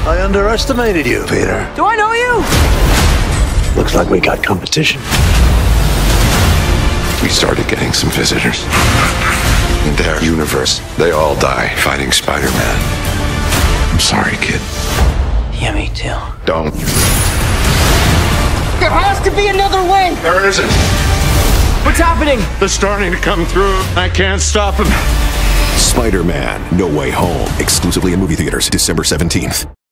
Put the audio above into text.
I underestimated you, Peter. Do I know you? Looks like we got competition. We started getting some visitors. In their universe, they all die fighting Spider-Man. I'm sorry, kid. Yeah, me too. Don't. There has to be another way! There isn't. What's happening? They're starting to come through. I can't stop them. Spider-Man: No Way Home, exclusively in movie theaters, December 17th.